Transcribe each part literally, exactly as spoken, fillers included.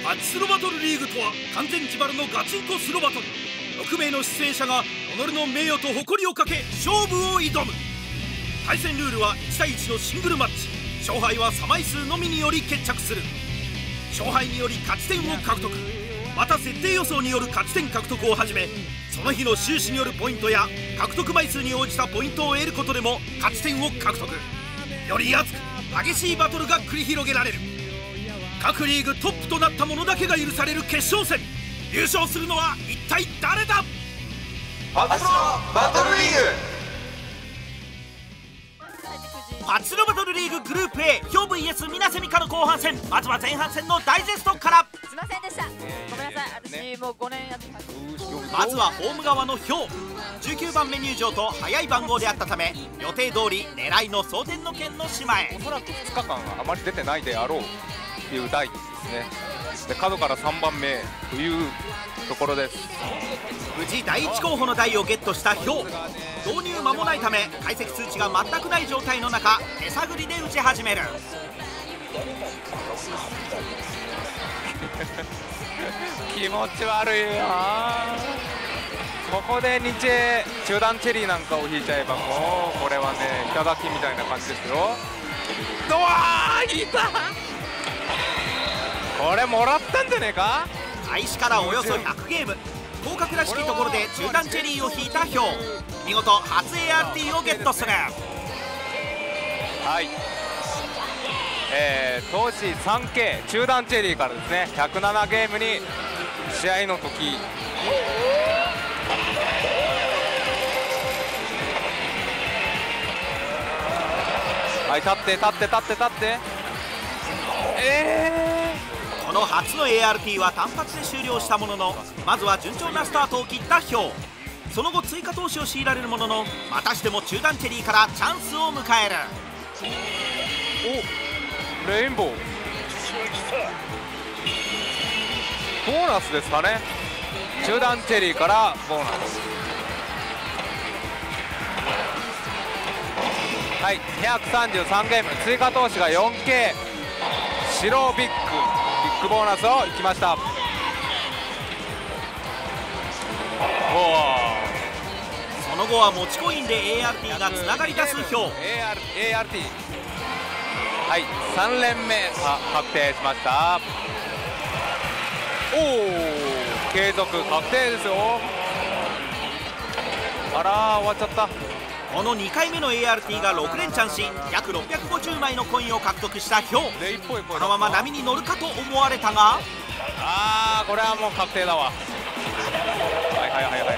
パチスロバトルリーグとは完全自腹のガチンコスロバトル。ろくめいの出演者が己の名誉と誇りをかけ勝負を挑む。対戦ルールはいちたいいちのシングルマッチ。勝敗は差枚数のみにより決着する。勝敗により勝ち点を獲得、また設定予想による勝ち点獲得をはじめ、その日の収支によるポイントや獲得枚数に応じたポイントを得ることでも勝ち点を獲得。より熱く激しいバトルが繰り広げられる。各リーグトップとなった者だけが許される決勝戦。優勝するのは一体誰だ。 パチスロバトルリーグ。 パチスロバトルリーググループ A 兵 ブイエス 水瀬美香の後半戦。まずは前半戦のダイジェストから。 すいませんでした、ごめんなさい、私もうごねんやってます。 まずはホーム側の兵、じゅうきゅうばんめ入場と早い番号であったため、予定通り狙いの蒼天の剣の島へ。 おそらくふつかかんはあまり出てないであろうという台ですね。で角からさんばんめというところです。 無事だいいち候補の台をゲットした兵。導入間もないため解析数値が全くない状態の中、手探りで打ち始める。 気持ち悪いよな。ここで日英中段チェリーなんかを引いちゃえば、もうこれはね頂きみたいな感じですよ。うわー引いた。これもらったんじゃねえか。 開始からおよそひゃくゲーム、広角らしきところで中段チェリーを引いた兵。見事初 エーアールティー をゲットする。 はい、えー、投資 スリーケー 中段チェリーからですね、ひゃくななゲームに試合の時はい、立って立って立って立って、えー、この初の エーアールティー は単発で終了したものの、まずは順調なスタートを切った兵。その後追加投資を強いられるものの、またしても中段チェリーからチャンスを迎える。 おレインボーボーナスですかね。中段チェリーからボーナス。はい、にひゃくさんじゅうさんゲーム、追加投資が よんケー、 白ビッグビッグボーナスをいきました。おお、 その後は持ちコインで エーアールティー がつながり出す兵。 エーアールティー はい、さんれんめさ確定しました。おお、継続確定ですよ。あら終わっちゃった。 このにかいめの エーアールティー がろくれんチャンし、約ろっぴゃくごじゅうまいのコインを獲得した兵。このまま波に乗るかと思われたが、 あーこれはもう確定だわ。はいはいはいはいはい、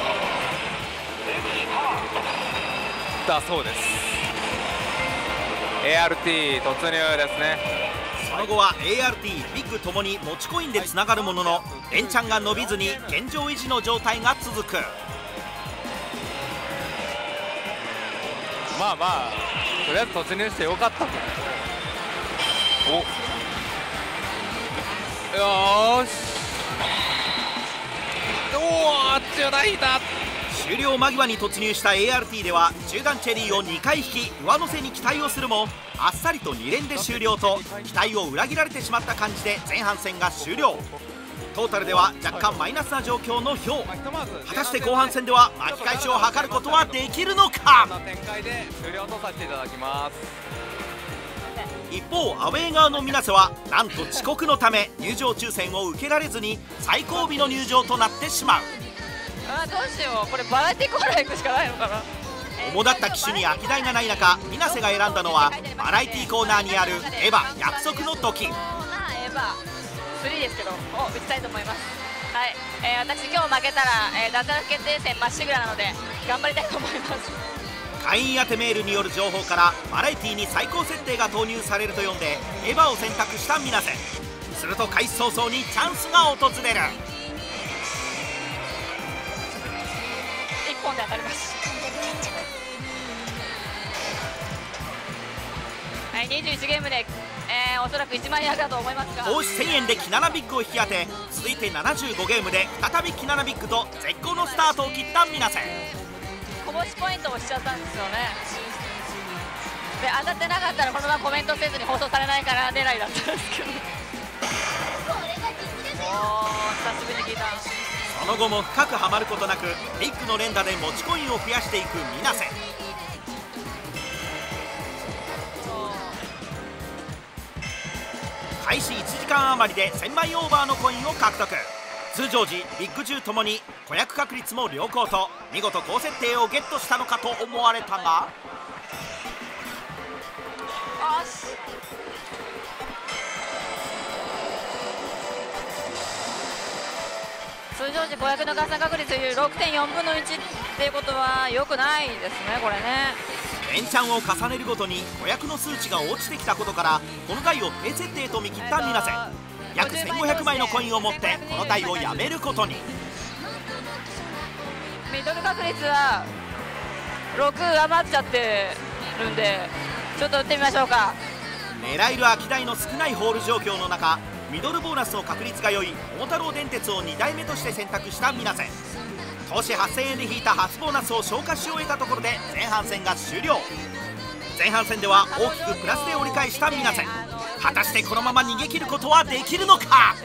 だそうです。 エーアールティー 突入ですね。 その後は エーアールティー、ビッグともに持ちコインでつながるものの、連チャンが伸びずに現状維持の状態が続く。 まあまあとりあえず突入してよかった。およーし、おお中段引いた。 終了間際に突入した エーアールティー では中段チェリーをにかい引き上乗せに期待をするも、あっさりとに連で終了と期待を裏切られてしまった感じで前半戦が終了。トータルでは若干マイナスな状況の兵。果たして後半戦では巻き返しを図ることはできるのか。一方アウェー側の水瀬はなんと遅刻のため入場抽選を受けられずに最後尾の入場となってしまう。 あーどうしよう、これバラエティコーナー行くしかないのかな。 主だった機種に空き台がない中、水瀬が選んだのはバラエティコーナーにあるエヴァ約束の時。 エヴァスリーですけど、を打ちたいと思います。はい、えー、私今日負けたら、えー、脱落決定戦まっしぐらなので頑張りたいと思います。 会員宛てメールによる情報からバラエティに最高設定が投入されると読んでエヴァを選択した水瀬。すると開始早々にチャンスが訪れる。 いっぽんで当たります。はい、にじゅういちゲームで、えー、おそらくいちまん円だと思いますが、 投資せんえんでキナナビッグを引き当て、続いてななじゅうごゲームで再びキナナビッグと絶好のスタートを切った水瀬。 こぼしポイントをしちゃったんですよね。で当たってなかったらこのままコメントせずに放送されないから狙いだったんですけどその後も深くはまることなくリックの連打で持ちコインを増やしていく水瀬。開始いちじかん余りでせんまいオーバーのコインを獲得。通常時ビッグじゅうともに子役確率も良好と見事高設定をゲットしたのかと思われたが、 通常時子役の合算確率 ろくてんよんぶんのいちっていうことは良くないですね、これね。 エンチャンを重ねるごとに子役の数値が落ちてきたことからこの台を低設定と見切った水瀬。約せんごひゃくまいのコインを持ってこの台をやめることに。 ミドル確率はろく余っちゃってるんで、ちょっと打ってみましょうか。 狙える空き台の少ないホール状況の中、ミドルボーナスの確率が良い桃太郎電鉄をにだいめとして選択した水瀬。投資はっせんえんで引いた初ボーナスを消化し終えたところで前半戦が終了。前半戦では大きくプラスで折り返した水瀬。果たしてこのまま逃げ切ることはできるのか。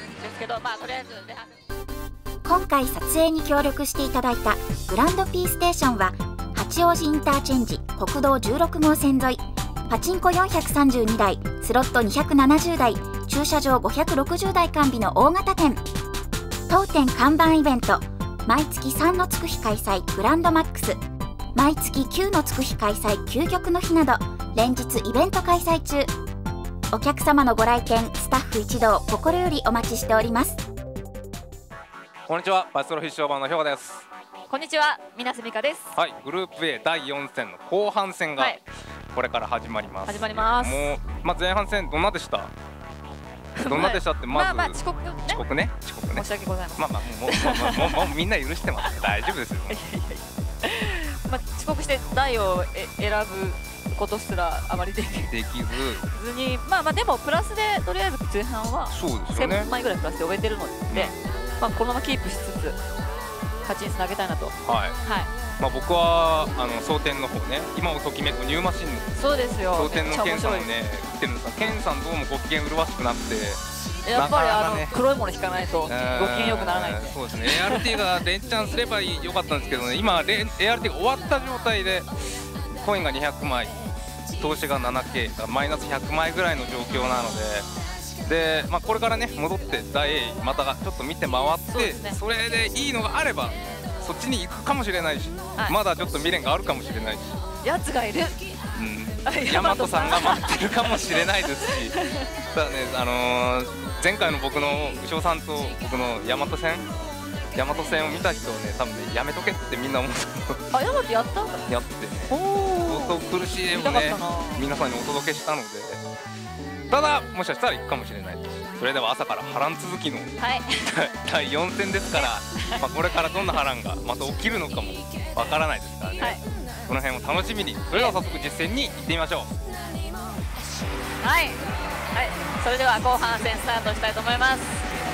今回撮影に協力していただいたグランド P ステーションは八王子インターチェンジ国道じゅうろくごう線沿い、パチンコよんひゃくさんじゅうにだい、スロットにひゃくななじゅうだい、駐車場ごひゃくろくじゅうだい完備の大型店。当店看板イベント、毎月さんのつく日開催グランドマックス、毎月きゅうのつく日開催究極の日など連日イベント開催中。お客様のご来店スタッフ一同心よりお待ちしております。 こんにちは、バスロフィッシュオーバーのひょうです。 こんにちは、水瀬美香です。 はい、グループ A だいよん戦の後半戦がこれから始まります。 始まります。 もう、まあ、前半戦どんなでしたどんなでしたってまず、 まあまあ遅刻ね遅刻ね遅刻ね申し訳ございません。 まあまあもうもうもうもうもうみんな許してます大丈夫ですよまあ遅刻して台をえ選ぶことすらあまりできできずに、まあまあでもプラスでとりあえず前半はそうですよねせんまいぐらいプラスで終えてるので、まあこのままキープしつつ勝ちにつなげたいなと。はい、 はい、まあ僕はあの蒼天の方ね、今をときめくニューマシンのそうですよ、 蒼天のケンさんをね来てるんですが、ケンさんどうもご機嫌麗しくなくて、 やっぱりあの、 ね、 黒いもの引かないとご機嫌よくならないんで。 そうですね、エーアールティー が連チャンすればよかったんですけどね、今 エーアールティー が終わった状態でコインがにひゃくまい、投資が ななケー、マイナスひゃくまいぐらいの状況なので、で、まあ、これからね戻って大 A またちょっと見て回って そ,、ね、それでいいのがあればそっちに行くかもしれないし、はい、まだちょっと未練があるかもしれないし、 やつがいる、 うん、大和さんが待ってるかもしれないですしただね、あのー、前回の僕の牛尾さんと僕の大和戦大和戦を見た人をね多分ねやめとけってみんな思ったあ、大和やったやってね、相当苦しい絵をね皆さんにお届けしたので、ただもしかしたら行くかもしれないです。それでは朝から波乱続きの、はい、だいよん戦ですから、まあこれからどんな波乱がまた起きるのかもわからないですからね、はい、この辺を楽しみに、それでは早速実戦に行ってみましょう。はい、はい、それでは後半戦スタートしたいと思います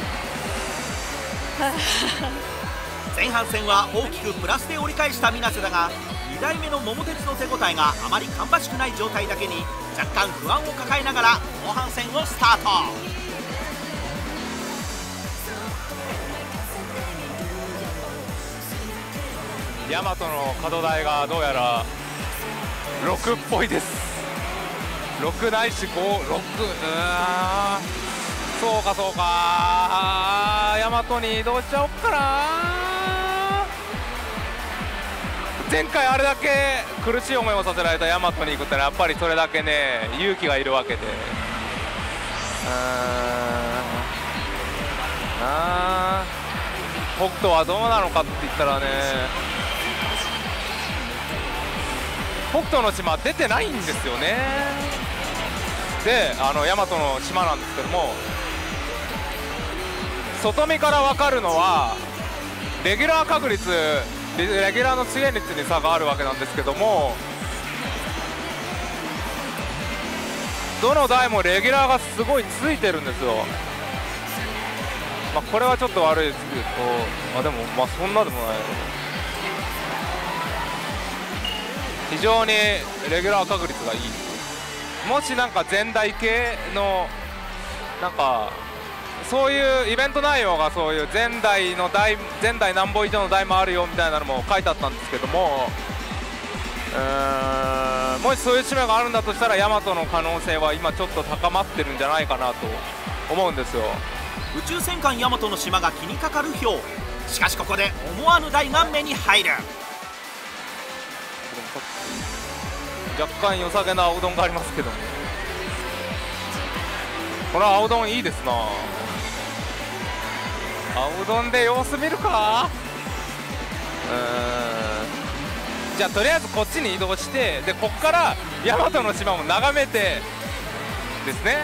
前半戦は大きくプラスで折り返した水瀬だが、にだいめの桃鉄の手応えがあまり芳しくない状態だけに若干不安を抱えながら後半戦をスタート。 大和の角台がどうやらろくっぽいです。ろくないしご、ろく、うーん、そうかそうか、大和に移動しちゃおっかな。前回あれだけ苦しい思いをさせられた大和に行くってのはやっぱりそれだけね勇気がいるわけで、うーん、あー、北斗はどうなのかって言ったらね、北斗の島出てないんですよね。で、あの大和の島なんですけども、外見から分かるのはレギュラー確率、レギュラーの出現率に差があるわけなんですけども、どの台もレギュラーがすごいついてるんですよ。まあ、これはちょっと悪いですけど、まあ、でもまあそんなでもない。非常にレギュラー確率がいい。もしなんか前台系のなんかそういうイベント内容がそういう前代の台前代何本以上の台もあるよみたいなのも書いてあったんですけども、うーんもしそういう島があるんだとしたらヤマトの可能性は今ちょっと高まってるんじゃないかなと思うんですよ。 宇宙戦艦ヤマトの島が気にかかる表。しかしここで思わぬ台が目に入る。 若干良さげな青丼がありますけども、この青丼いいですな。青丼で様子見るか。うーんじゃあとりあえずこっちに移動して、でこっからヤマトの島も眺めてですね。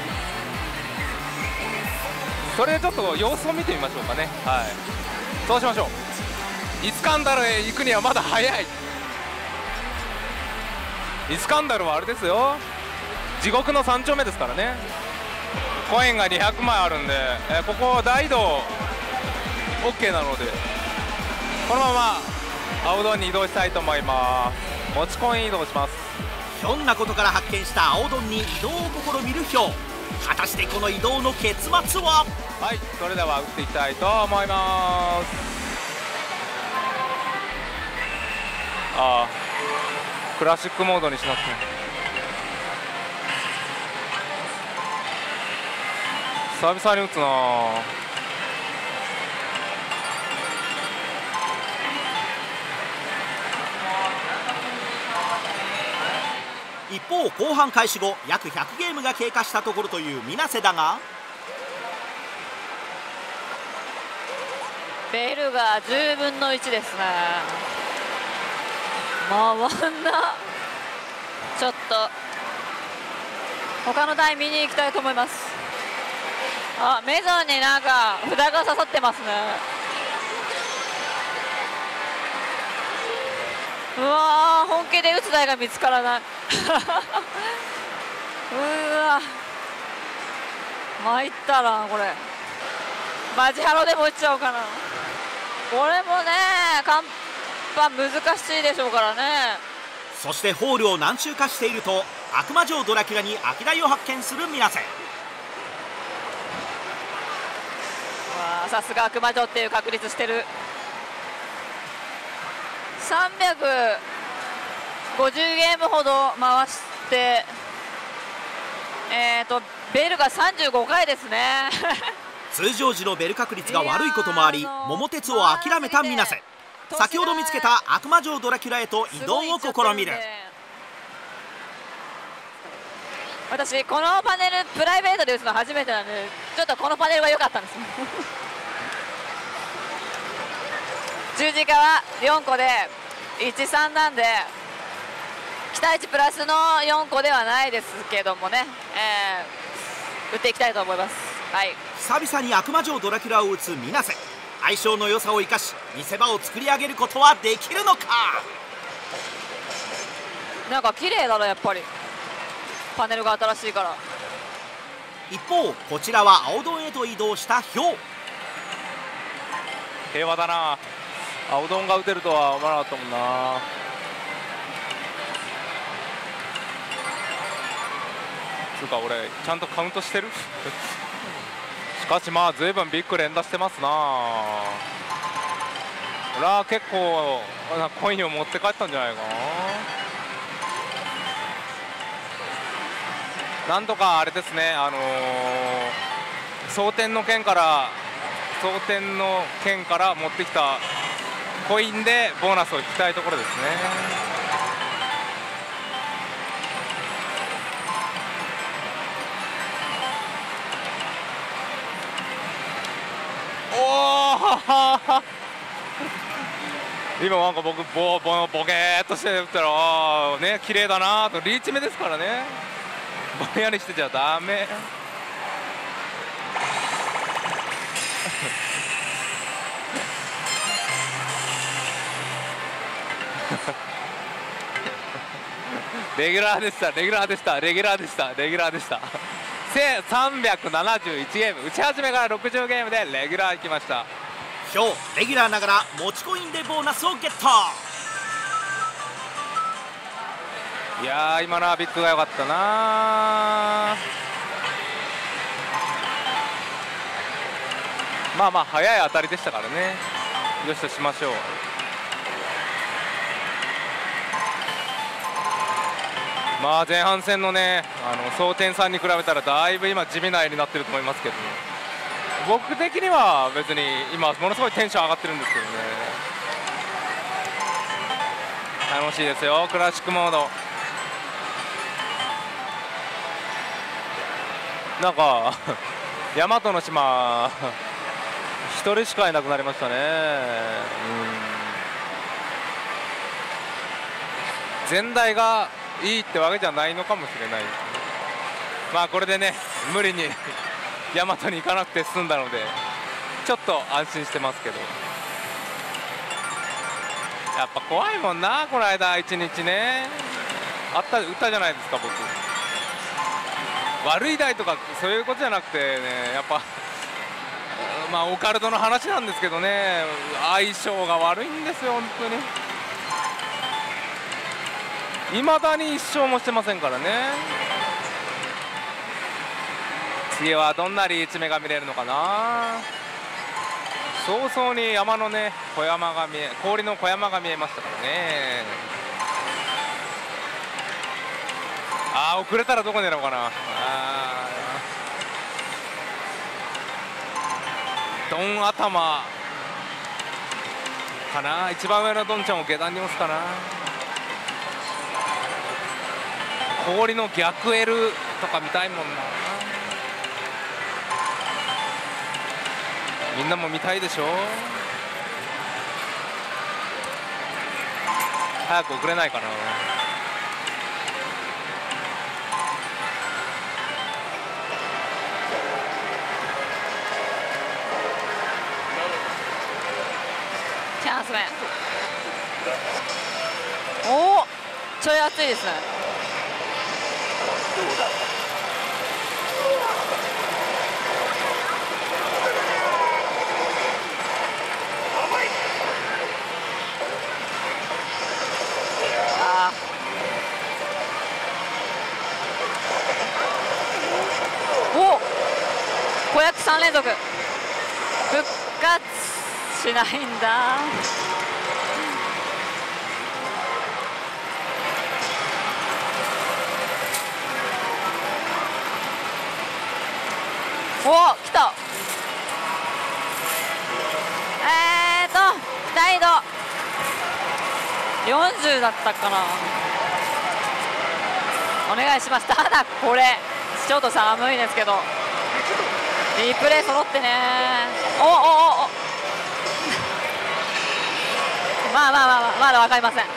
それでちょっと様子を見てみましょうかね。はい、そうしましょう。イスカンダルへ行くにはまだ早い。イスカンダルはあれですよ、地獄のさん丁目ですからね。コインがにひゃくまいあるんで、えー、ここ大移動 OK なので、このまま青丼に移動したいと思います。持ちコイン移動します。 ひょんなことから発見した青丼に移動を試みる表。果たしてこの移動の結末は。 はい、それでは打っていきたいと思います。ああクラシックモードにしなくて。久々に打つな。 一方後半開始後約ひゃくゲームが経過したところという水瀬だが、 ベルがじゅうぶんのいちですね。回んな。ちょっと他の台見に行きたいと思います。あ、メゾンになんか札が刺さってますね。うわー、本気で打つ台が見つからない。うわ参ったなこれ。マジハロでも打っちゃおうかな。これもねカンパ難しいでしょうからね。 そしてホールを何周かしていると悪魔城ドラキュラに空き台を発見する水瀬。 わあさすが悪魔城っていう確立してる。さんびゃくごじゅうゲームほど回して、えーとベルがさんじゅうごかいですね。 通常時のベル確率が悪いこともあり桃鉄を諦めた水瀬。先ほど見つけた悪魔城ドラキュラへと移動を試みる。 私このパネルプライベートで打つの初めてなんで、ちょっとこのパネルが良かったんです。十字架はよんこでいちさんなんで期待値プラスのよんこではないですけどもね、えー、打っていきたいと思います。はい、 久々に悪魔城ドラキュラを打つ水瀬。相性の良さを生かし見せ場を作り上げることはできるのか。 なんか綺麗だなやっぱりパネルが新しいから。 一方こちらは青丼へと移動したヒョウ。 平和だな。青丼が打てるとは思わなかったもんな。つうか俺ちゃんとカウントしてる。しかしまあ随分ビッグ連打してますな。俺は結構コインを持って帰ったんじゃないかな。なんとかあれですね、あのー、蒼天の剣から蒼天の剣から持ってきたコインでボーナスを引きたいところですね。おお今なんか僕ボボボケーっとしてたらあーね綺麗だなと。リーチ目ですからね、ぼんやりしてちゃダメ。レギュラーでしたレギュラーでしたレギュラーでしたレギュラーでした。せんさんびゃくななじゅういちゲーム、打ち始めからろくじゅうゲームでレギュラーいきました。 ヒョウレギュラーながら持ちコインでボーナスをゲット。 いやー今のはビッグが良かったな。 まあまあ早い当たりでしたからね、よしとしましょう。まあ前半戦のね、あの総点さんに比べたらだいぶ今地味な絵になってると思いますけど、ね、僕的には別に今ものすごいテンション上がってるんですけどね。楽しいですよ、クラシックモード。なんか大和の島一人しかいなくなりましたね。うん、全体がいいってわけじゃないのかもしれない。まあこれでね、無理に大和に行かなくて済んだのでちょっと安心してますけど、やっぱ怖いもんな。この間一日ねあった打ったじゃないですか。僕悪い台とかそういうことじゃなくてね、やっぱまあオカルトの話なんですけどね、相性が悪いんですよ本当に。いまだに一勝もしてませんからね。次はどんなリーチ目が見れるのかな。早々に山のね小山が見え、氷の小山が見えましたからね。あー遅れたらどこ狙おうかな。あードン頭かな。一番上のドンちゃんを下段に押すかな。氷の逆 L とか見たいもんな。みんなも見たいでしょ。早く遅れないかな。 チャンス目。おお、ちょい熱いですね。あお子役さん連続復活しないんだ。おお来た。えーと期待度よんじゅうだったかな。お願いします。ただこれちょっと寒いですけどリプレイ揃ってね。おおおおまあまあまあまあまだ分かりません。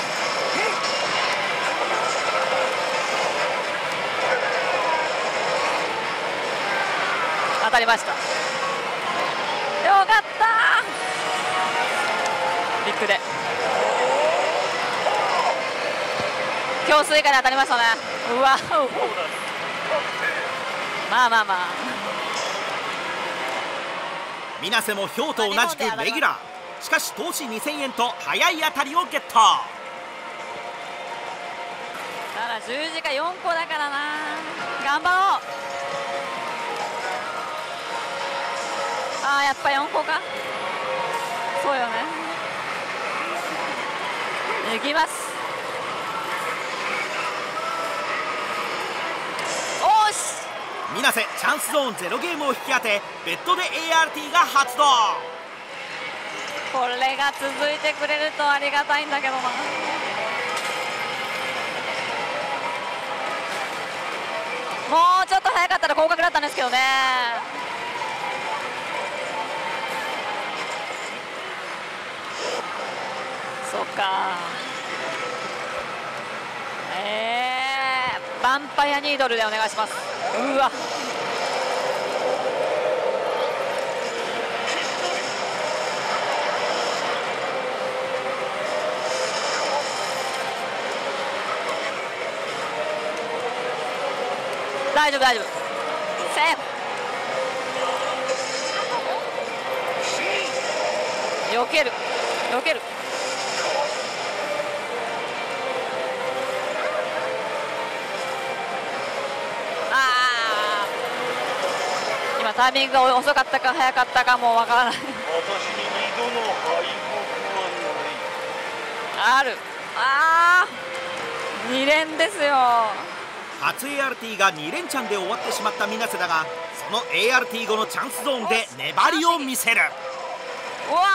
当たりました。よかった。ビッグで強水下で当たりましたね。うわまあまあまあ水瀬もヒョウと同じくレギュラー。しかし投資にせんえんと早い当たりをゲット。 ただ十字架よんこだからな。頑張ろう。ああやっぱよんこか。そうよね。いきます。おし水瀬チャンスゾーンゼロゲームを引き当てベッドで エーアールティー が発動。 これが続いてくれるとありがたいんだけどな。もうちょっと早かったら合格だったんですけどね。そうか。えー、ヴァンパイアニードルでお願いします。うわ大丈夫大丈夫。セーフ。避ける避ける。ああ今ん、タイミングが遅かったか早かったかもわからない。 私に二度の敗北はない。 ある、あーに連ですよ。 初 エーアールティー がに連チャンで終わってしまった水瀬だが、その エーアールティー 後のチャンスゾーンで粘りを見せる。 うわ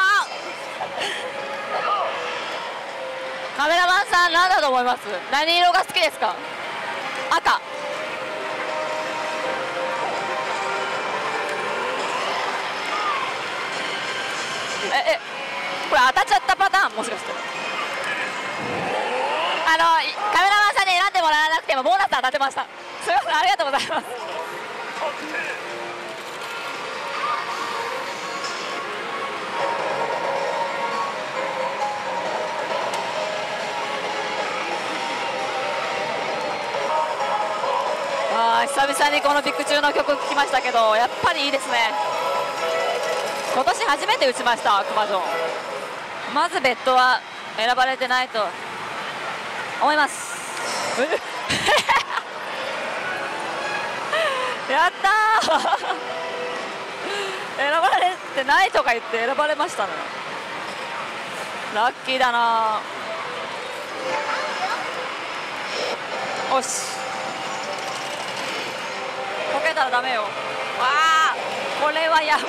ー、カメラマンさん何だと思います？何色が好きですか？赤。ええ、これ当たっちゃったパターン、もしかして。あのカメラマンさんに選んでもらわなくてもボーナス当たってました。すみません、ありがとうございます。あー、久々にこのビッグ中の曲聴きましたけど、やっぱりいいですね。今年初めて打ちました、熊城。まずベッドは選ばれてないと思います。やったー選ばれてないとか言って選ばれましたね。ラッキーだな。よし、こけたらダメよ。わあ、これはやばい。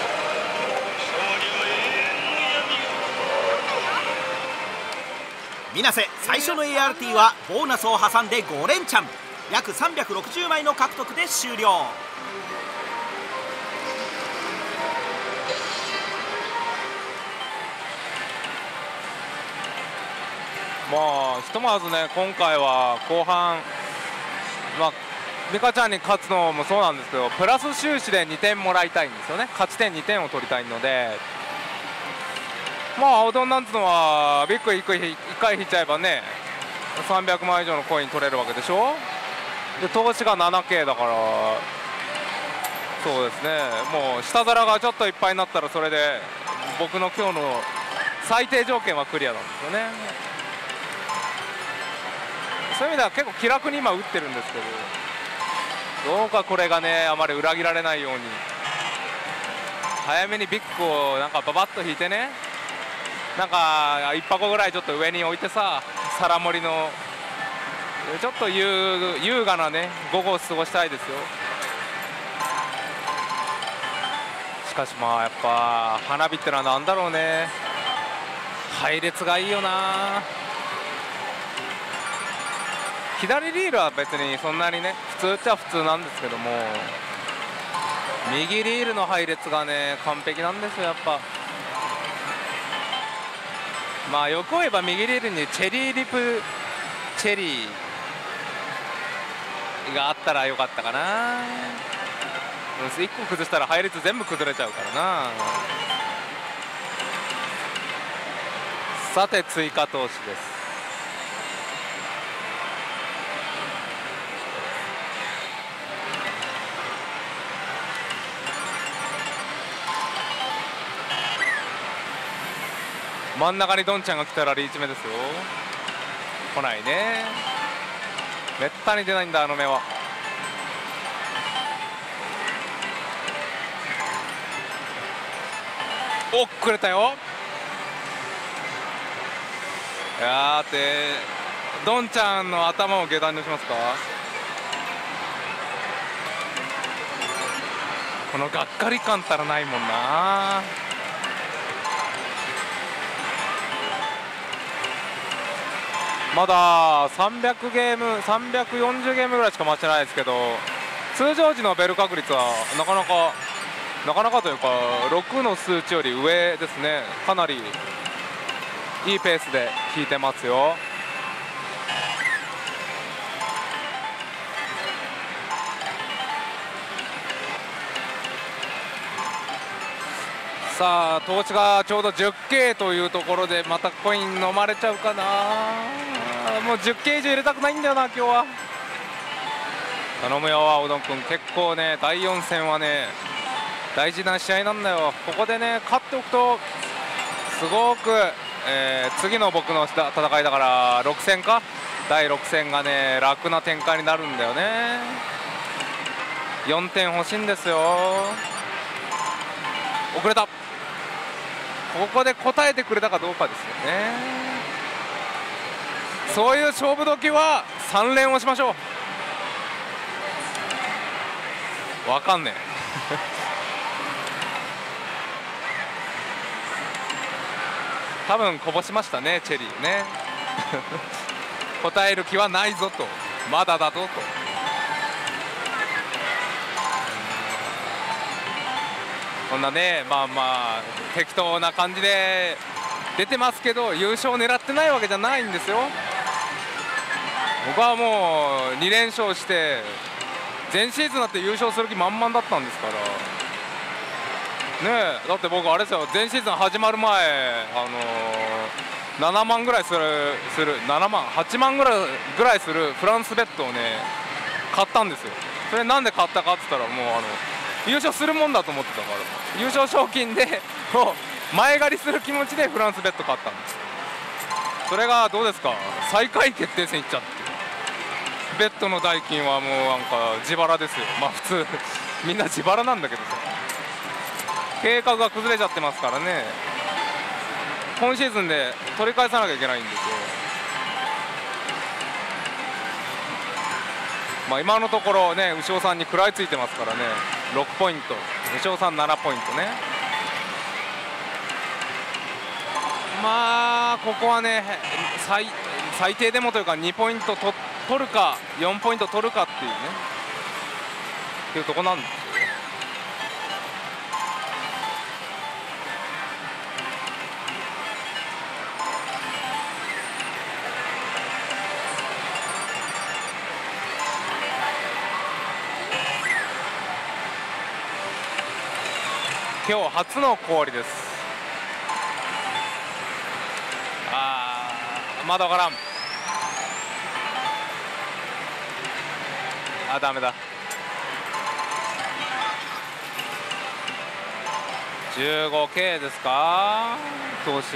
水瀬最初の エーアールティー はボーナスを挟んでご連チャン、約さんびゃくろくじゅうまいの獲得で終了。 まあひとまずね、今回は後半、まあ美香ちゃんに勝つのもそうなんですけど、プラス収支でにてんもらいたいんですよね。勝ち点にてんを取りたいので、まあ青丼なんつうのはビッグいっかい引いちゃえばね、さんびゃくまい以上のコイン取れるわけでしょ。で投資が ななケー だから、そうですね、もう下皿がちょっといっぱいになったらそれで僕の今日の最低条件はクリアなんですよね。そういう意味では結構気楽に今打ってるんですけど、どうかこれがねあまり裏切られないように早めにビッグをなんかババッと引いてね、なんかいっ箱ぐらいちょっと上に置いてさ、皿盛りのちょっと優優雅なね午後を過ごしたいですよ。しかしまあやっぱ花火ってのはなんだろうね、配列がいいよな。左リールは別にそんなにね普通っちゃ普通なんですけども、右リールの配列がね完璧なんですよやっぱ。まあよく言えば右リールにチェリーリプチェリーがあったらよかったかな。いっこ崩したら配列全部崩れちゃうからな。さて追加投資です。真ん中にドンちゃんが来たらリーチ目ですよ。来ないね、めったに出ないんだあの目は。おっくれたよ。いやーってドンちゃんの頭を下段にしますか。このがっかり感ったらないもんな。まださんびゃくゲームさんびゃくよんじゅうゲームぐらいしか回してないですけど、通常時のベル確率はなかなかなかなかというかろくの数値より上ですね。かなりいいペースで引いてますよ。さあ投資がちょうど じゅっケー というところでまたコイン飲まれちゃうかな。もう じゅっケー 以上入れたくないんだよな今日は。頼むよ青丼君、結構ねだいよん戦はね大事な試合なんだよ。ここでね勝っておくとすごく、えー、次の僕の戦いだからろく戦かだいろく戦がね楽な展開になるんだよね。 よんてん欲しいんですよ。遅れた。ここで答えてくれたかどうかですよね。そういう勝負時はさん連をしましょう。わかんねえ多分こぼしましたね、チェリーね答える気はないぞと、まだだぞと。こんなね、まあまあ適当な感じで出てますけど、優勝を狙ってないわけじゃないんですよ。僕はもうに連勝して前シーズンだって優勝する気満々だったんですからね。えだって僕あれですよ、前シーズン始まる前、あのー、ななまんぐらいするするななまんはちまんぐらいぐらいするフランスベッドをね買ったんですよ。それなんで買ったかって言ったら、もうあの優勝するもんだと思ってたから、優勝賞金でもう前借りする気持ちでフランスベッド買ったんです。それがどうですか、最下位決定戦いっちゃって、ベッドの代金はもうなんか自腹ですよ。まあ普通みんな自腹なんだけどさ、計画が崩れちゃってますからね。今シーズンで取り返さなきゃいけないんですよ。まあ今のところね、牛尾さんに食らいついてますからね。ろくポイント、牛尾さんななポイントね。まあここはね、最最低でもというかにポイントと取るかよんポイント取るかっていうね、っていうとこなんですよ。今日初の氷です。あー、まだ分からん。あ、ダメだ。じゅうごケー ですか、投資。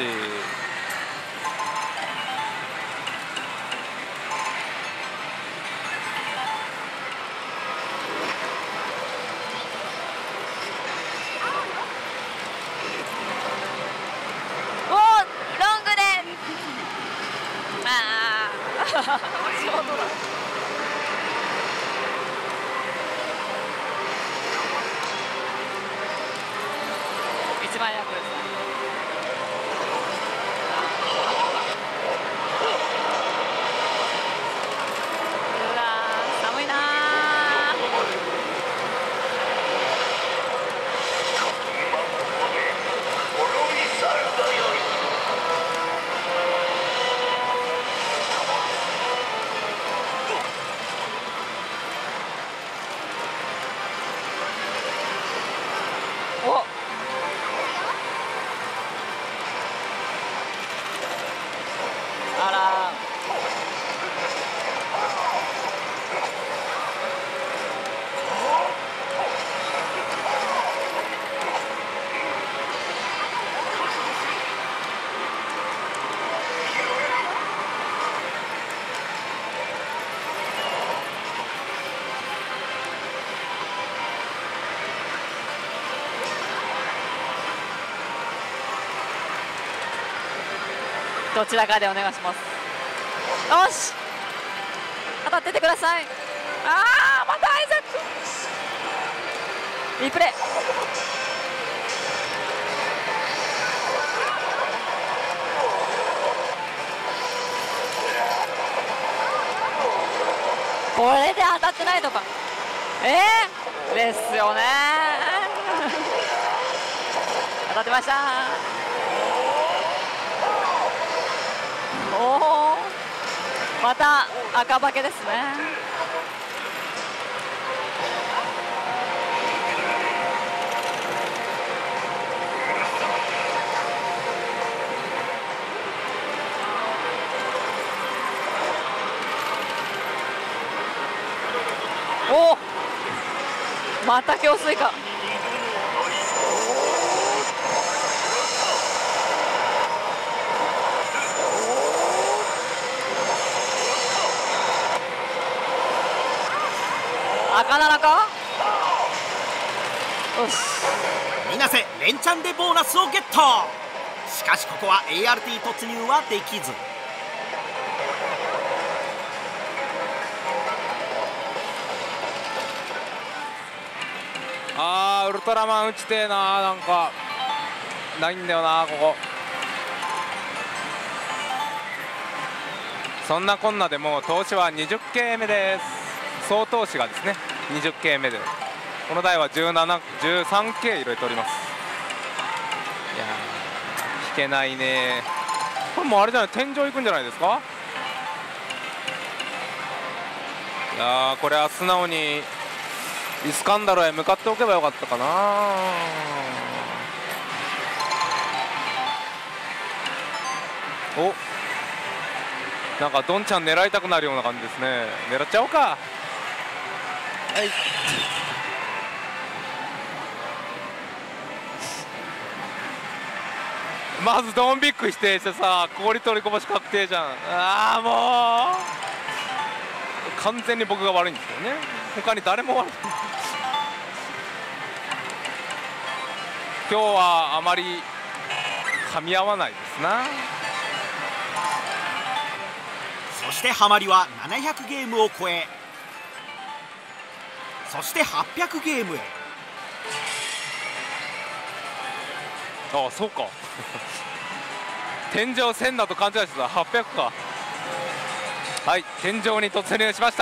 おー、ロングで、ああショートだ。一番役です。うわー、寒いなー。お、あらどちらかでお願いします。よし、当たっててください。ああ、またアイザック、いいプレー。これで当たってないとか、えー、ですよね当たってました。おお、また赤化けですね。おお、また強水か。赤ならか。 よし、 水瀬連チャンでボーナスをゲット。しかしここは エーアールティー 突入はできず。 あーウルトラマン打ちてえな。なんかないんだよなここ。そんなこんなでもう投資はにじゅっけいめです。総投資がですねにじゅっけいめで、この台はじゅうなな、じゅうさんけい入れております。いやー引けないね。これもうあれじゃない、天井行くんじゃないですか。いやーこれは素直にイスカンダルへ向かっておけばよかったかな。お、なんかドンちゃん狙いたくなるような感じですね。狙っちゃおうか。はい、まずドンビック否定してさ、氷取りこぼし確定じゃん。ああもう完全に僕が悪いんですよね。他に誰も悪い今日はあまり噛み合わないですな。 そしてハマりはななひゃくゲームを超え、そしてはっぴゃくゲームへ。 ああそうか天井せんだと勘違いしてた。はっぴゃくか。はい、天井に突入しました。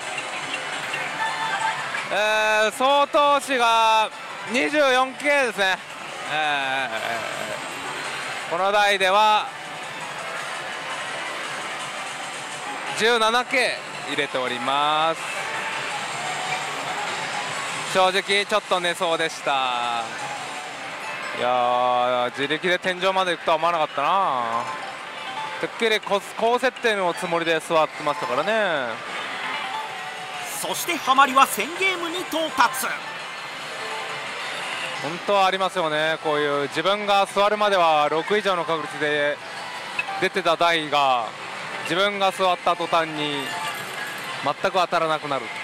えー、総投資が にじゅうよんケー ですね。えー、この台では じゅうななケー 入れております。正直ちょっと寝そうでした。いやー自力で天井まで行くとは思わなかったな。てっきり高設定のつもりで座ってましたからね。 そしてハマりはせんゲームに到達。 本当はありますよね、こういう自分が座るまではろく以上の確率で出てた台が自分が座った途端に全く当たらなくなる。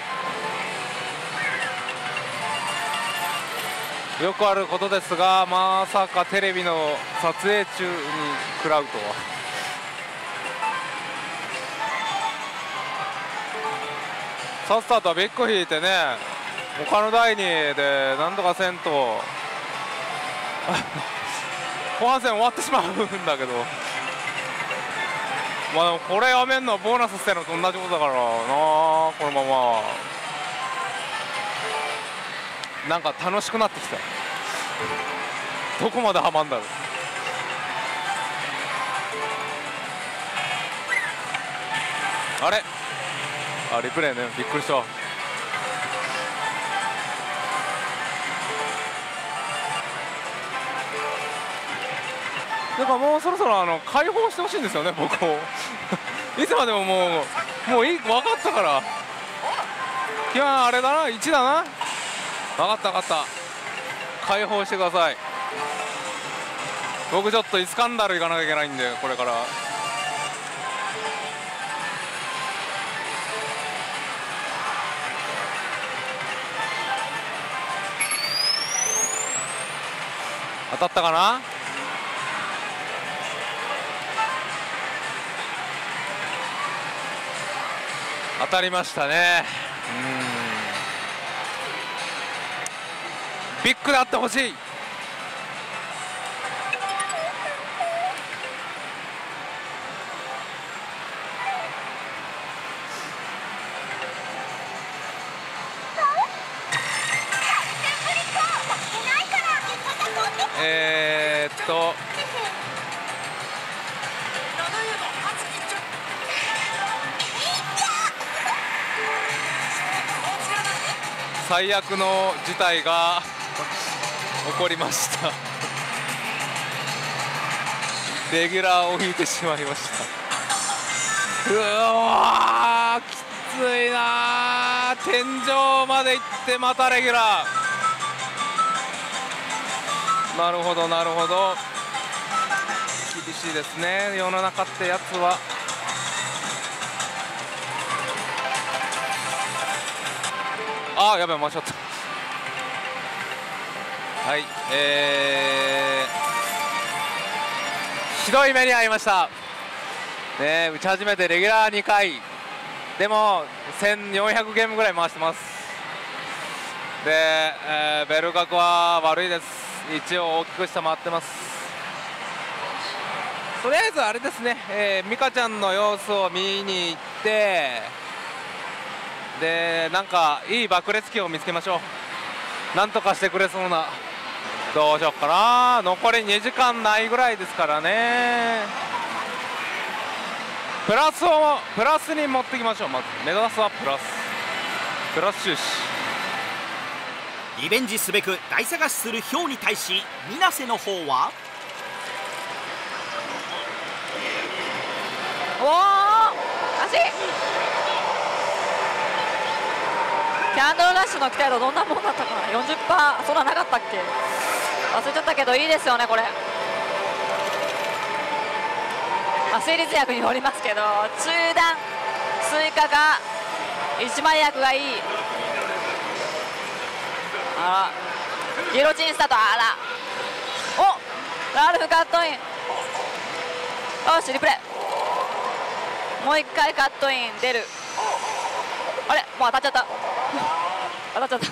よくあることですが、まさかテレビの撮影中に食らうとは。さっさとビッグ引いてね、他の台にでなんとかせんと後半戦終わってしまうんだけど、まあでもこれやめんのはボーナスしてるのと同じことだからな。このままなんか楽しくなってきた。どこまでハマんだろう。あれあリプレイね、びっくりした。だからもうそろそろあの解放してほしいんですよね、僕をいつまでももうもういい分かったから。いやあれだな、いちだな。分かった分かった、解放してください。僕ちょっとイスカンダル行かなきゃいけないんで、これから当たったかな。当たりましたね。うん、ビッグであってほしい。えーっと最悪の事態が起こりましたレギュラーを引いてしまいました。うわーきついなー。天井まで行ってまたレギュラー。なるほどなるほど、厳しいですね世の中ってやつは。あーやべえ間違った。 はい、えー、ひどい目に遭いました、ね、打ち始めてレギュラーにかいでもせんよんひゃくゲームぐらい回してます。で、えー、ベル角は悪いです。一応大きく下回ってます。とりあえずあれですね、えー、ミカちゃんの様子を見に行ってでなんかいい爆裂機を見つけましょう。なんとかしてくれそうな。どうしようかな。残りにじかんないぐらいですからね。プラスをプラスに持ってきましょう。まず目指すはプラスプラス収支。 リベンジすべく大探しするヒョウに対し水瀬の方はおお足キャンドルラッシュの期待度どんなもんだったかな。 よんじゅっパーセント そんななかったっけ。忘れちゃったけどいいですよねこれ。まあ、成立薬によりますけど中段追加が一枚薬がいい。あらギロチンスタート。あらおラルフカットイン。よしリプレイもう一回カットイン出る。あれもう当たっちゃった当たっちゃった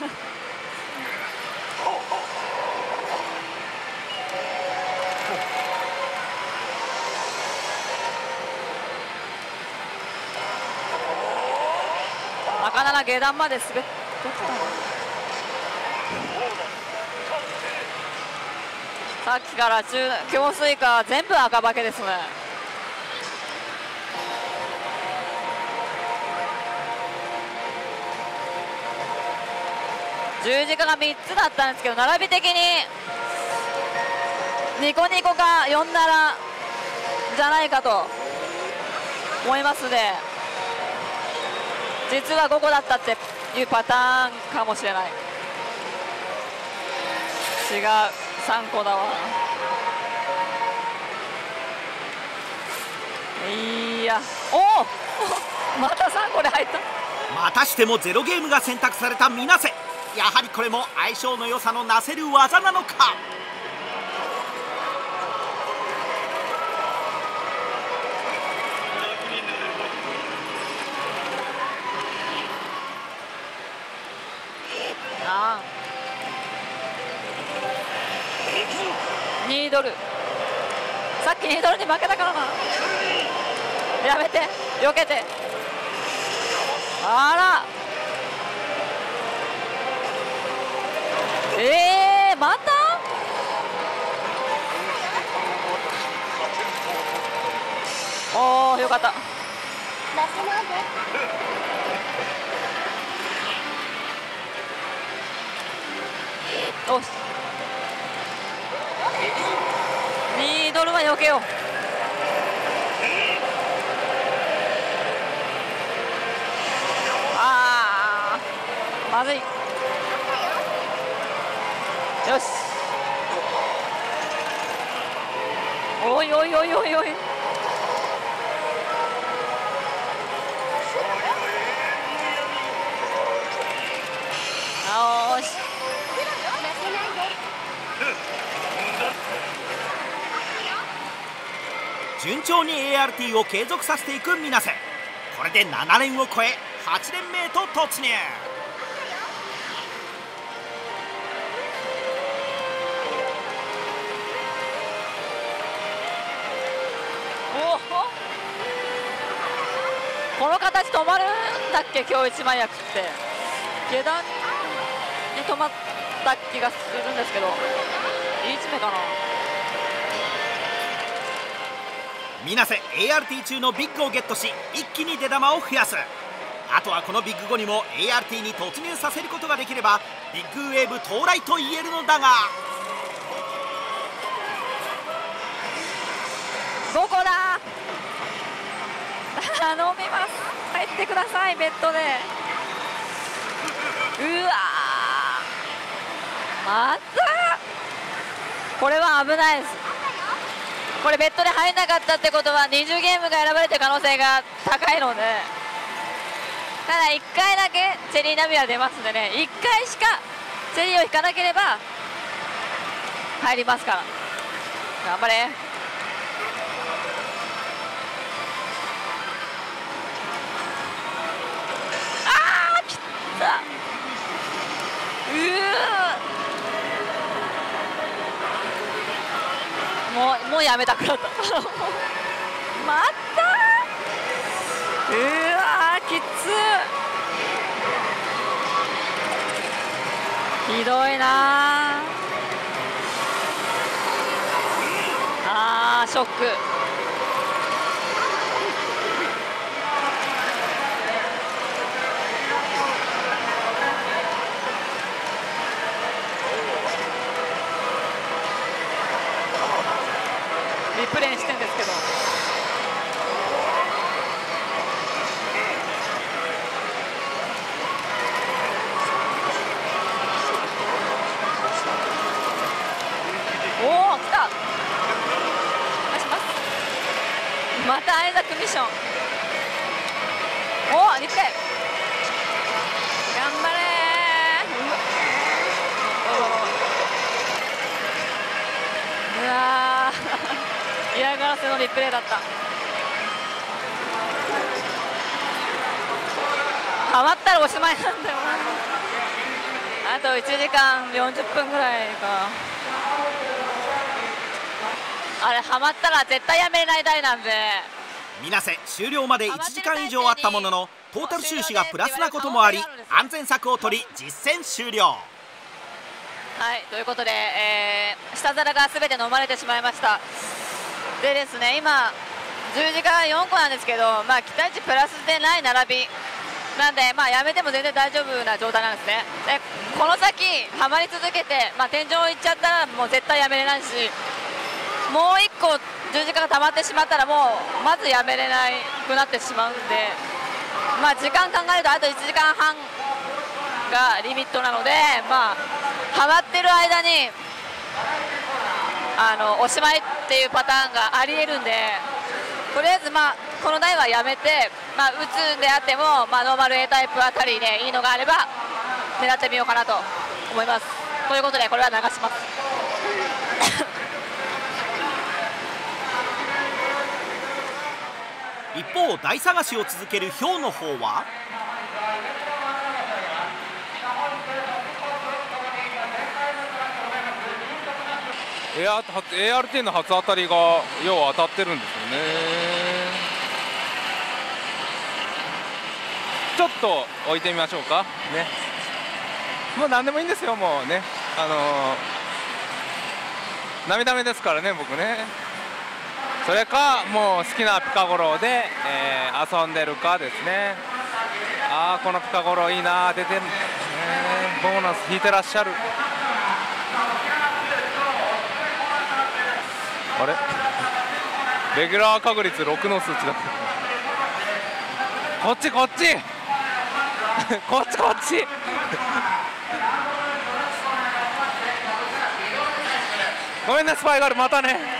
なかなか下段まで滑ってた。さっきから中強水化全部赤化けですね。十字架がみっつだったんですけど並び的にニコニコかよんななじゃないかと思いますので実はごこだったっていうパターンかもしれない。違うさんこだわ。いやおおまたさんこで入った。 またしてもゼロゲームが選択された水瀬。やはりこれも相性の良さのなせる技なのか。 ああニードルさっきニードルに負けたからな。やめて避けて。あらえー、またおーよかった。よしニードルは避けよう。あーまずい。よしおいおいおいおいおい。あおし順調に エーアールティー を継続させていく水瀬。これでなな連を超えはち連目へと突入。 この形止まるんだっけ今日一枚役って下段に止まった気がするんですけどいい詰めかな。 水瀬 エーアールティー 中のビッグをゲットし一気に出玉を増やす。あとはこのビッグ後にも エーアールティー に突入させることができればビッグウェーブ到来と言えるのだがごこだ頼みます帰ってくださいベッドで。うわまたこれは危ないです。これベッドで入らなかったってことはにじゅうゲームが選ばれてる可能性が高いのでただいっかいだけチェリーナビは出ますんでねいっかいしかチェリーを引かなければ入りますから、頑張れ。あーきったうーもうもうやめたくなったまたうわーきつひどいなあーショック。リプレイにしてんですけどおお来た。お願いします。またアイザックミッション。おおリプレイ頑張れー。うわー嫌がらせのリプレイだった。ハマったらおしまいなんだよな。あといちじかんよんじゅっぷんぐらいか。あれハマったら絶対やめれない台なんで。 みなせ終了までいちじかん以上あったもののトータル収支がプラスなこともあり安全策を取り実戦終了。 はいということで、えー、下皿がすべて飲まれてしまいました。でですね今じゅうじかんよんこなんですけど、まあ、期待値プラスでない並びなんで、まあ、やめても全然大丈夫な状態なんですね。でこの先はまり続けて、まあ、天井いっちゃったらもう絶対やめれないしもういっこじゅうじかんが溜まってしまったらもうまずやめれなくなってしまうんで、まあ、時間考えるとあといちじかんはんがリミットなので、まあ、はまってる間にあのおしまいっていうパターンがありえるんでとりあえず、まあ、この台はやめて、まあ、打つであっても、まあ、ノーマル A タイプあたりでいいのがあれば狙ってみようかなと思います。ということでこれは流します一方台探しを続けるヒョウの方はエーアールティー の初当たりがよう当たってるんですよね。ちょっと置いてみましょうかね。もう何でもいいんですよもうね。あのー、涙目ですからね僕ね。それかもう好きなピカゴロで、えー、遊んでるかですね。ああこのピカゴロいいな出てる、えー、ボーナス引いてらっしゃる。あれレギュラー確率ろくの数値だこっちこっちこっちこっちごめんねスパイガールまたね。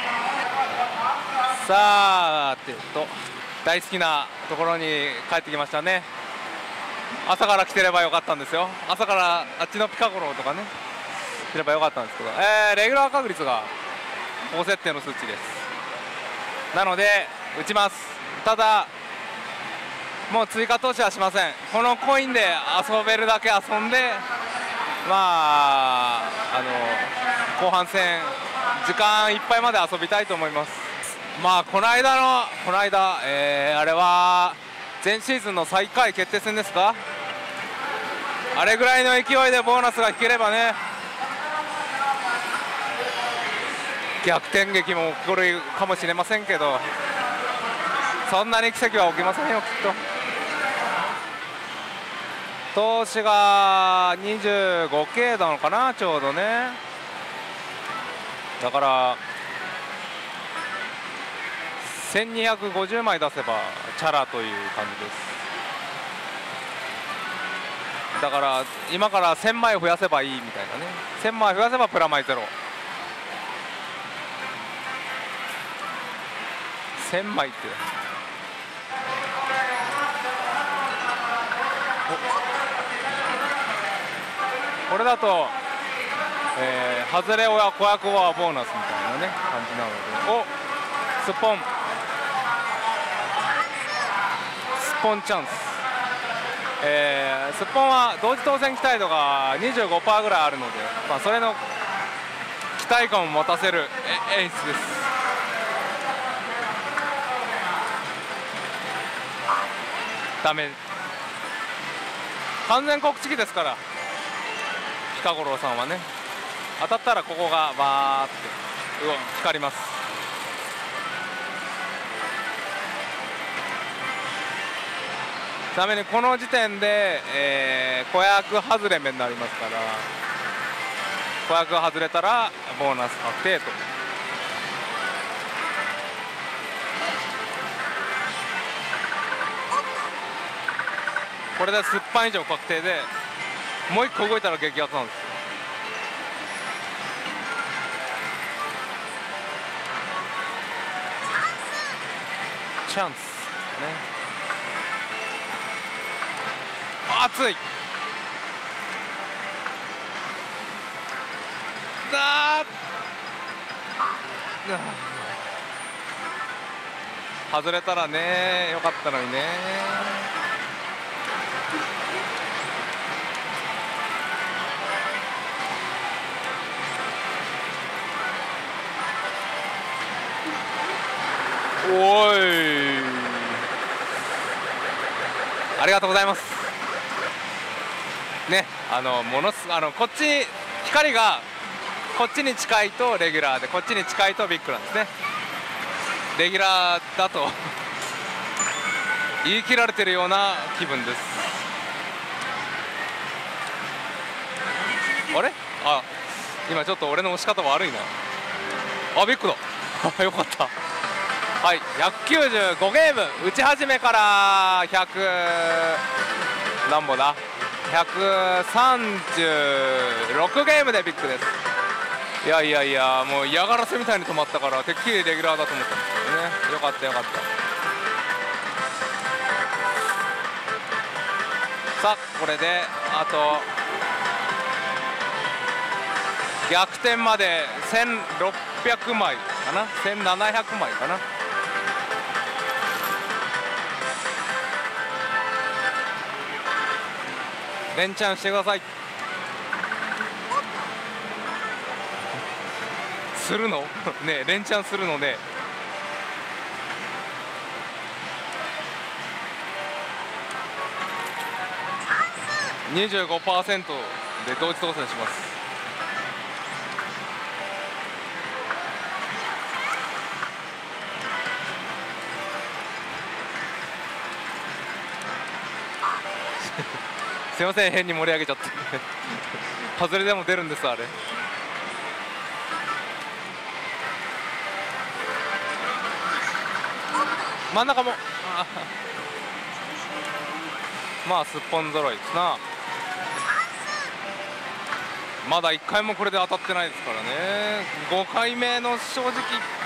さあてと大好きなところに帰ってきましたね。朝から来てればよかったんですよ。朝からあっちのピカゴロとかね来ればよかったんですけど、えー、レギュラー確率が高設定の数値です。なので打ちます。ただもう追加投資はしません。このコインで遊べるだけ遊んでまああの後半戦時間いっぱいまで遊びたいと思います。まあこの間のこの間、えー、あれは前シーズンの最下位決定戦ですか。あれぐらいの勢いでボーナスが引ければね逆転劇も起こるかもしれませんけどそんなに奇跡は起きませんよきっと。投資が にじゅうごケー なのかなちょうどね。だからせんにひゃくごじゅうまい出せばチャラという感じです。だから今からせんまい増やせばいいみたいなね。せんまい増やせばプラマイゼロ。せんまいってこれだと、え外れは子役はボーナスみたいなね感じなので、おスポンスポンチャンス、えー、スポンは同時当選期待度が にじゅうごパーセント ぐらいあるので、まあ、それの期待感を持たせる演出です。ダメ、完全告知機ですから、ピカゴロさんはね、当たったらここがバーってうわ光ります。ちなみにこの時点で、えー、子役外れ目になりますから、子役が外れたらボーナス確定と。これですっぱん以上確定で、もう一個動いたら激アツなんですよ。チャンスね。熱いだー、外れたらねよかったのにね。おい、ありがとうございますね。あのものすあのこっち光がこっちに近いとレギュラーで、こっちに近いとビッグなんですね。レギュラーだと言い切られてるような気分です。あれ、あ、今ちょっと俺の押し方悪いな。あ、ビッグだよかった。はい、ひゃくきゅうじゅうごゲーム打ち始めからひゃく何ぼだひゃくさんじゅうろくゲームでビッグです。いやいやいや、もう嫌がらせみたいに止まったからてっきりレギュラーだと思ったんですけどね。よかったよかった。さあこれであと逆転までせんろっぴゃくまいかな、せんななひゃくまいかな。連チャンしてください。するのねえ、連チャンするのね。にじゅうごパーセント で同時当選します。すいません、変に盛り上げちゃって外れでも出るんです、あれ。真ん中もまあすっぽん揃いですな。まだいっかいもこれで当たってないですからね。ごかいめの正直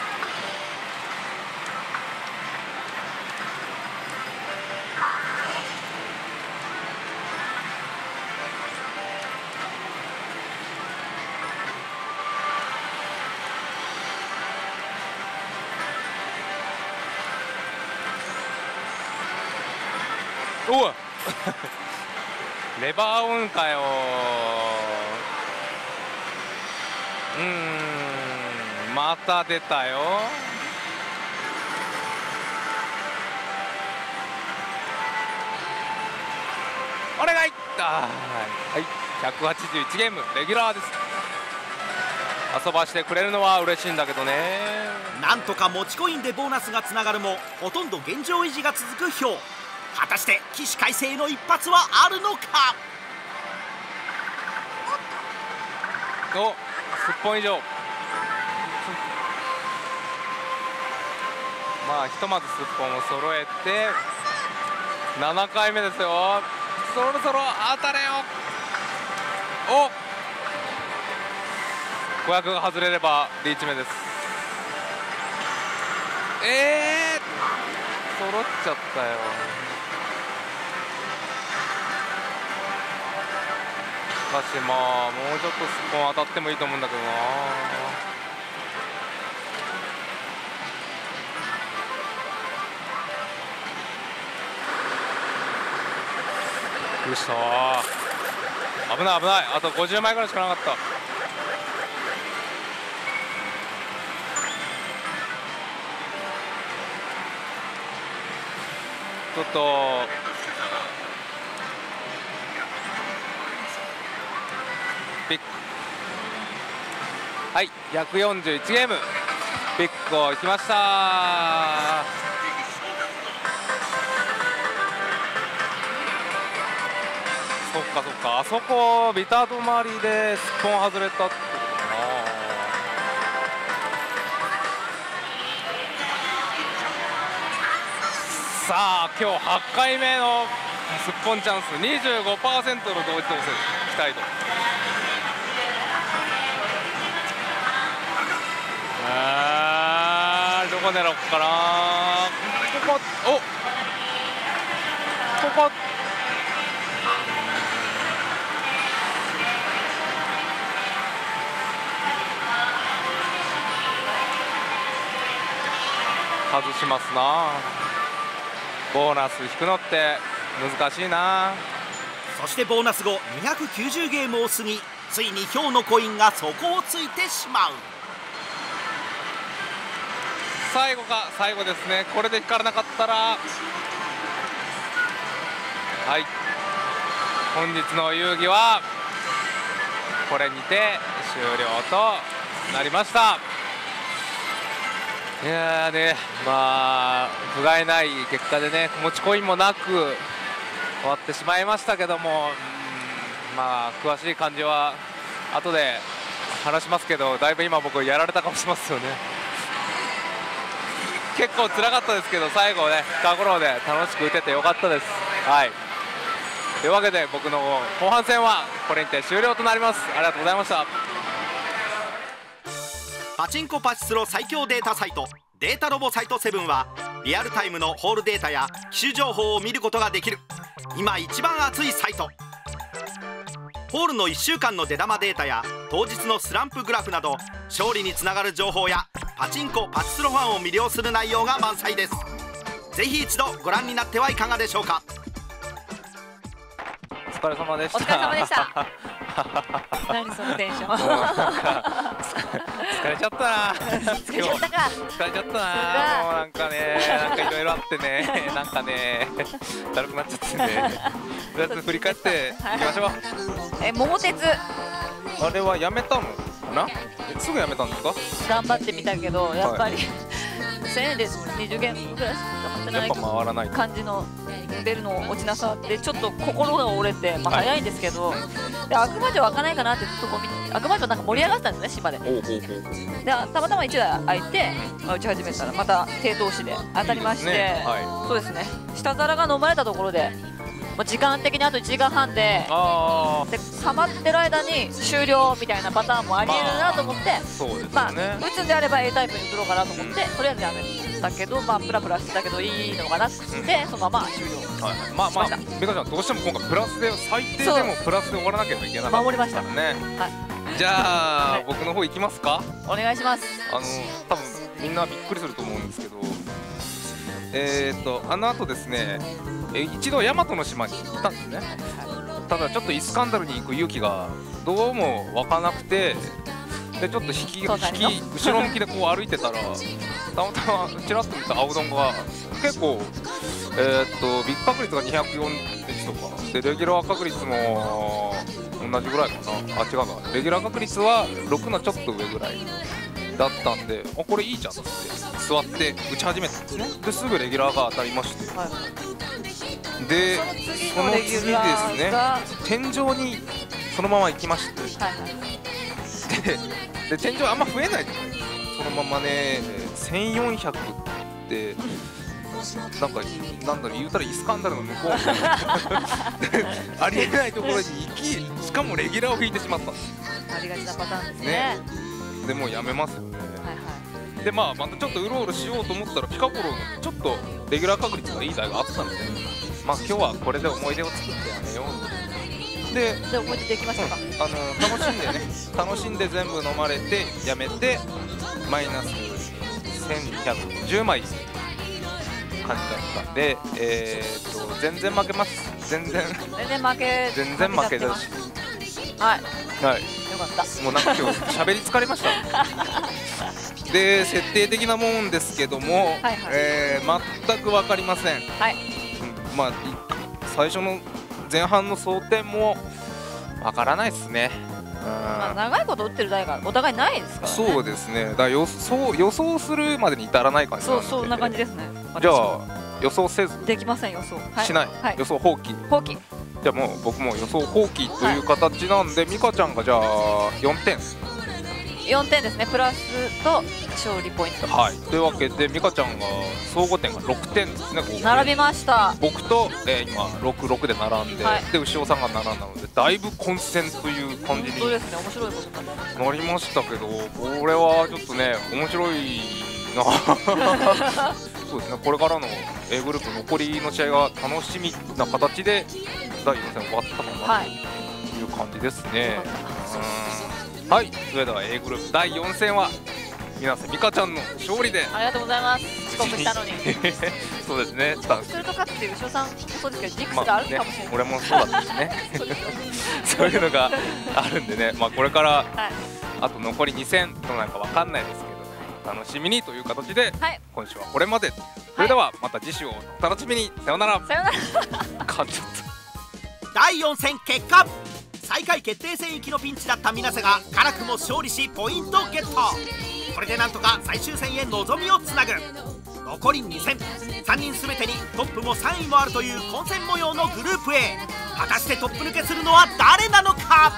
おいレバーオンかよ。うーん、また出たよ。お願い。あー、はい、ひゃくはちじゅういちゲームレギュラーです。遊ばしてくれるのは嬉しいんだけどね。 なんとか持ちコインでボーナスがつながるもほとんど現状維持が続く表。果たして起死回生の一発はあるのか。 お、すっぽん以上。まあひとまずすっぽんを揃えてななかいめですよ。そろそろ当たれよ。お、ごひゃくが外れればリーチ目です。えー、揃っちゃったよ。 しまあもうちょっとスッポン当たってもいいと思うんだけどな。よっしゃー、危ない危ない、あとごじゅうまいぐらいしかなかった。ちょっとピック、はい、ひゃくよんじゅういちゲームピックをいきました。そっかそっか、あそこビター止まりですっぽん外れたってことかな。さあ今日はちかいめのすっぽんチャンス にじゅうごパーセント の同時当選期待と。あー、どこ狙おうかな。ここ、おここ外しますな。ボーナス引くのって難しいな。 そしてボーナス後にひゃくきゅうじゅうゲームを過ぎ、ついにヒョウのコインが底をついてしまう。 最後か、最後ですね。これで引かれなかったら、はい、本日の遊戯はこれにて終了となりました。いやーね、まあ不甲斐ない結果でね、持ちコインもなく終わってしまいましたけども、うん、まあ詳しい感じは後で話しますけど、だいぶ今僕やられた顔しますよね。結構辛かったですけど、最後ね深五郎で楽しく打ててよかったです。はい、というわけで僕の後半戦はこれにて終了となります。ありがとうございました。 パチンコパチスロ最強データサイトデータロボサイトセブンはリアルタイムのホールデータや機種情報を見ることができる今一番熱いサイト。ホールのいっしゅうかんの出玉データや当日のスランプグラフなど勝利につながる情報やパチンコパチスロファンを魅了する内容が満載です。ぜひ一度ご覧になってはいかがでしょうか。 お疲れ様でした。 お疲れ様でした。何そのテンション。 疲れちゃったな。 疲れちゃったか。 疲れちゃったな。もうなんかね、なんかいろいろあってね、なんかね、だるくなっちゃってね。とりあえず振り返っていきましょう。 え、桃鉄。 あれはやめたのかな？すぐやめたんですか？ 頑張ってみたけど、やっぱり、はい、せんえんでにじゅうゲームぐらいしか勝ってない感じのレベルの落ちなさで、ちょっと心が折れて、まあ、早いんですけど、はい、で悪魔女は開かないかなってずっとこう見て、悪魔女なんか盛り上がってたんですね、芝で。でたまたまいちだい開いて、まあ、打ち始めたらまた低投資で当たりまして、ね、はい、そうですね、下皿が飲まれたところでもう時間的にあといちじかんはんででハマってる間に終了みたいなパターンもありえるなと思って、まあ打つんであれば A タイプに移ろうかなと思って、とりあえずやめたけど、まあプラプラしてたけどいいのかなってって、そのまま終了しました。まあまあ美香ちゃんどうしても今回プラスで最低でもプラスで終わらなければいけなかったからね。守りました。はい。じゃあ、はい、僕の方行きますか。 お願いします。 あの多分みんなびっくりすると思うんですけど、えっとあの後ですね、一度大和の島に行ったんですね。ただちょっとイスカンダルに行く勇気がどうも湧かなくて、でちょっと引き引き後ろ向きでこう歩いてたら、たまたまちらっと見た青丼が結構えー、っとビッグ確率がにひゃくよんじゅういちとかで、レギュラー確率も同じぐらいかな。あ、違うか、レギュラー確率はろくのちょっと上ぐらいだったんで、あ、これいいじゃんって座って打ち始めたんですね。ですぐレギュラーが当たりまして、はい、でその次ですね、天井にそのまま行きまして、はいはい、でで天井あんま増えないじゃないですか。そのままねせんよんひゃくってなんかなんだろう言うたらイスカンダルの向こうみたいなありえないところに行き、しかもレギュラーを引いてしまったんです。 ありがちなパターンですね。 ねでもうやめますよね。はいはい、でまあまたちょっとうろうろしようと思ったらピカゴロのちょっとレギュラー確率がいい台があったので、まあ今日はこれで思い出を作ってやめようでで思い出できましたか。 あの楽しんでね楽しんで全部飲まれてやめてマイナスせんにひゃくじゅうまい感じだったんで、えー、っと全然負けます。全然全然負け全然負けだし、 はいはい、 よかった。 もうなんか今日喋り疲れましたで設定的なもんですけども、 はいはい、 えー、全く分かりません。 はい、 うん、まあ最初の前半の争点も分からないですね。 まあ、長いこと打ってる台がお互いないですからね。 そうですね。だから予想予想するまでに至らない感じなんで。 そうそんな感じですね。 じゃあ予想せずできません予想、はい、 しない、 はい、 予想放棄放棄。 じゃあもう僕も予想放棄という形なんで、はい、美香ちゃんがじゃあよんてんよんてんですね。プラスと勝利ポイント。 はい、というわけで美香ちゃんが総合点がろくてんですね。 並びました。僕と、えー、今ろくろくで並んで、はい、で牛尾さんがなななのでだいぶ混戦という感じにそうですね。面白いことになりました。 なりましたけど、これはちょっとね面白いなそうですね。これからの A グループ残りの試合が楽しみな形でだいよん戦終わったかなという感じですね。はい、それでは A グループだいよん戦は皆さん美香ちゃんの勝利で。 ありがとうございます。遅刻したのにそうですね。 遅刻すると勝つっていう牛尾さんもそうですけどジックスがあるかもしれない、 まあね、俺もそうだったしねそういうのがあるんでね、まあ、これから、はい、あと残りに戦どうなるか分かんないですけど楽しみにという形で、はい、今週はこれまで。それではまた次週をお楽しみに。さよなら。 さよなら感じちゃっただいよん戦結果、最下位決定戦行きのピンチだった水瀬が辛くも勝利しポイントゲット。これでなんとか最終戦へ望みをつなぐ。残りに戦、さんにん全てにトップもさんいもあるという混戦模様のグループ A。 果たしてトップ抜けするのは誰なのか。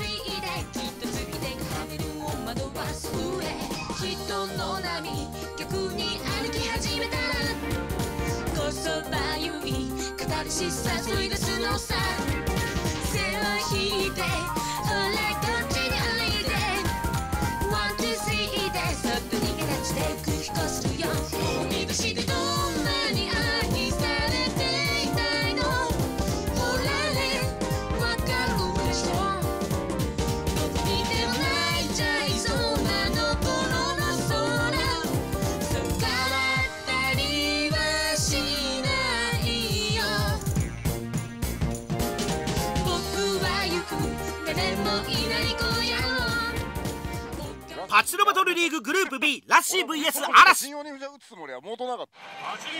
パチロバトルリーググループ B ラッシー ブイエス 嵐。 信用に打つつもりはもとなかった。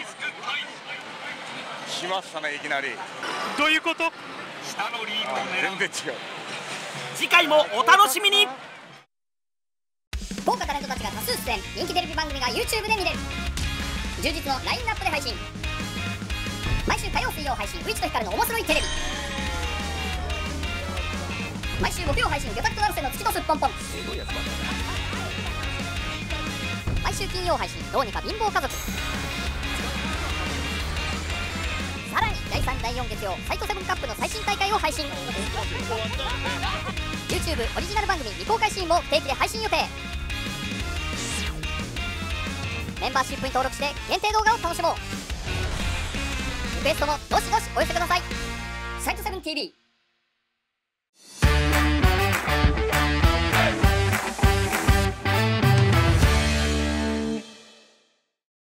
来ましたねいきなり。 どういうこと？下のリーグを狙う。 全然違う。 次回もお楽しみに。 豪華タレントたちが多数出演、人気テレビ番組が YouTube で見れる。充実のラインナップで配信。毎週火曜水曜配信ウイチと光の面白いテレビ。毎週木曜配信魚拓と成瀬の月とすっぽんぽん。毎週金曜配信どうにか貧乏家族。さらにだいさんだいよん月曜サイトセブンカップの最新大会を配信。 YouTube オリジナル番組未公開シーンも不定期で配信予定。メンバーシップに登録して限定動画を楽しもう。リクエストもどしどしお寄せください。サイトセブン ティーブイ